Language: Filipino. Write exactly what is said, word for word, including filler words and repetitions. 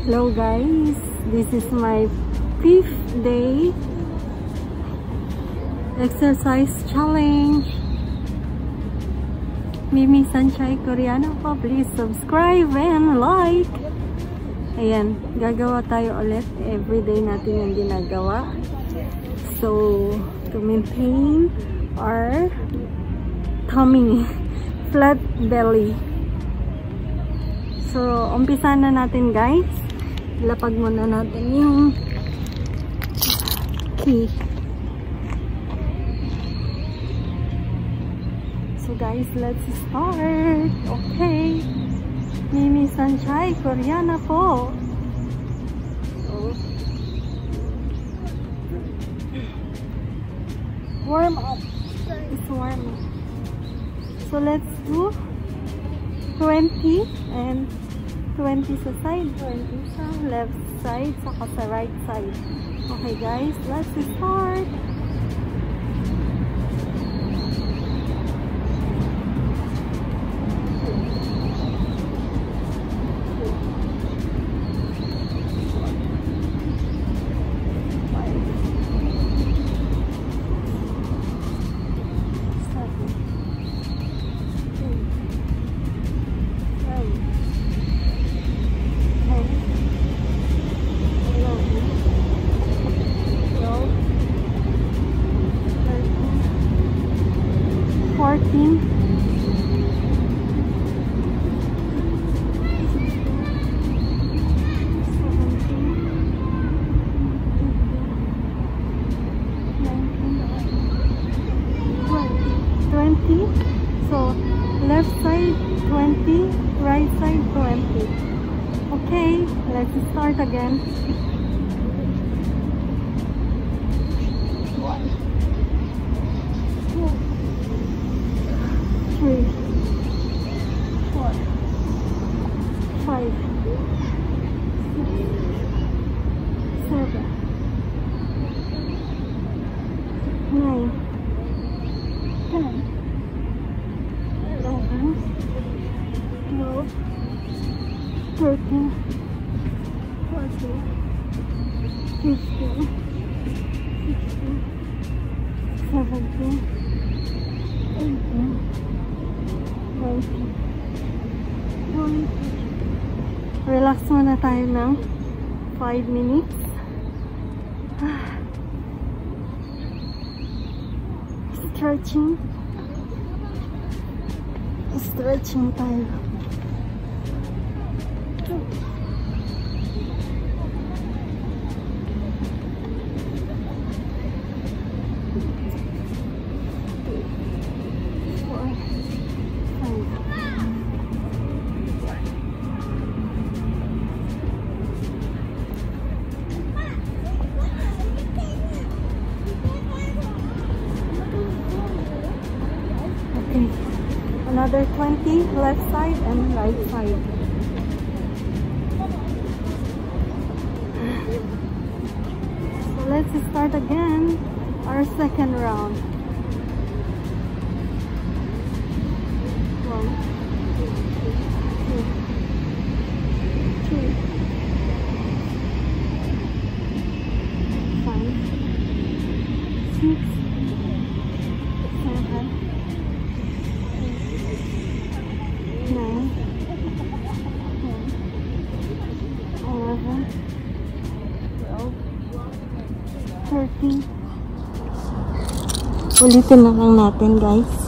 Hello guys, this is my fifth day exercise challenge. Mimi Sanchay Koreano po, please subscribe and like. Ayan, gagawa tayo ulit. Everyday natin yung ginagawa. So, to maintain our tummy, flat belly. So, umpisa na natin guys. Lapag muna natin yung key. So guys, let's start. Okay. Mimi Sanchay Koreana po. So, warm up. It's warm. So let's do twenty and twenty sa side, twenty sa left side, saka sa right side. Okay guys, let's start. fourteen, twenty. So left side twenty, right side twenty. Okay, let's start again. One, two, three, four, five, six, seven, nine, ten, eleven, twelve, thirteen, fourteen, fifteen, sixteen, seventeen, eighteen, nineteen, twenty. Relax muna tayo ng five minutes. Stretching. Stretching tayo. Another twenty left side and right side. So let's start again our second round. One, two, three, five, six, seven, nine, ten, eleven, twelve, thirteen. Ulitin na lang natin guys.